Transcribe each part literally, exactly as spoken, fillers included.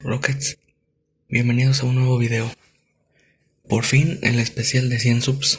Rockets, bienvenidos a un nuevo video. Por fin el especial de cien subs.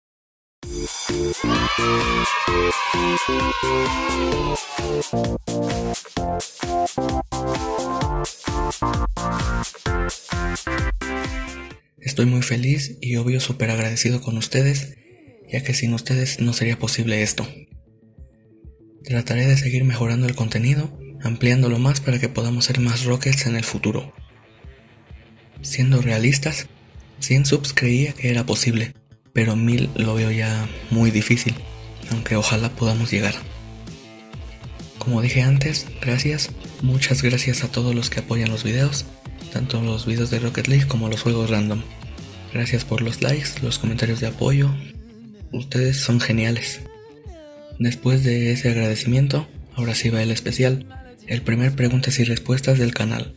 Estoy muy feliz y obvio súper agradecido con ustedes, ya que sin ustedes no sería posible esto. Trataré de seguir mejorando el contenido, ampliándolo más para que podamos ser más Rockets en el futuro. Siendo realistas, cien subs creía que era posible, pero mil lo veo ya muy difícil, aunque ojalá podamos llegar. Como dije antes, gracias, muchas gracias a todos los que apoyan los videos, tanto los videos de Rocket League como los juegos random. Gracias por los likes, los comentarios de apoyo, ustedes son geniales. Después de ese agradecimiento, ahora sí va el especial, el primer preguntas y respuestas del canal.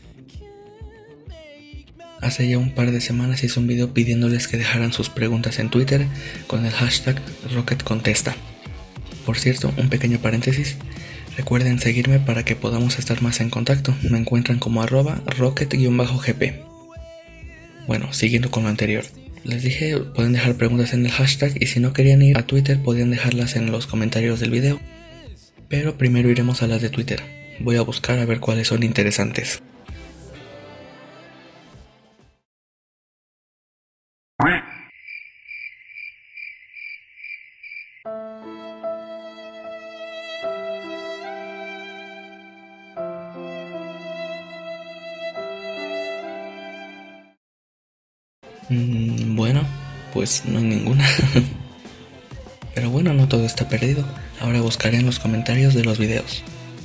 Hace ya un par de semanas hice un video pidiéndoles que dejaran sus preguntas en Twitter con el hashtag RocketContesta. Por cierto, un pequeño paréntesis, recuerden seguirme para que podamos estar más en contacto, me encuentran como arroba rocket-gp. Bueno, siguiendo con lo anterior, les dije pueden dejar preguntas en el hashtag y si no querían ir a Twitter podían dejarlas en los comentarios del video, pero primero iremos a las de Twitter, voy a buscar a ver cuáles son interesantes. Mm, bueno, pues no hay ninguna. Pero bueno, no todo está perdido. Ahora buscaré en los comentarios de los videos.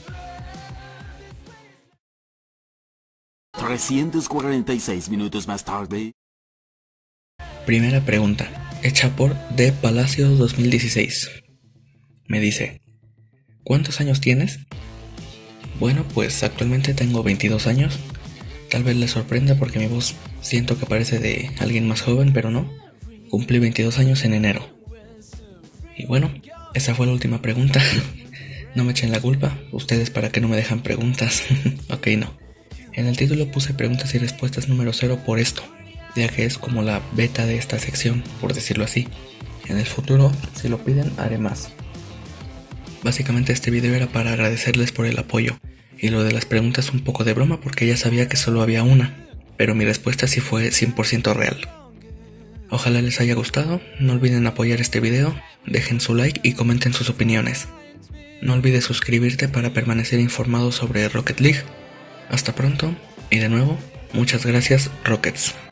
trescientos cuarenta y seis minutos más tarde. Primera pregunta, hecha por D Palacios dos mil dieciséis. Me dice, ¿cuántos años tienes? Bueno, pues actualmente tengo veintidós años. Tal vez les sorprenda porque mi voz siento que parece de alguien más joven, pero no. Cumplí veintidós años en enero. Y bueno, esa fue la última pregunta. No me echen la culpa, ustedes para qué no me dejan preguntas. Ok, no. En el título puse preguntas y respuestas número cero por esto, ya que es como la beta de esta sección, por decirlo así. En el futuro, si lo piden, haré más. Básicamente este video era para agradecerles por el apoyo. Y lo de las preguntas un poco de broma porque ya sabía que solo había una, pero mi respuesta sí fue cien por ciento real. Ojalá les haya gustado, no olviden apoyar este video, dejen su like y comenten sus opiniones. No olvides suscribirte para permanecer informado sobre Rocket League. Hasta pronto y de nuevo, muchas gracias Rockets.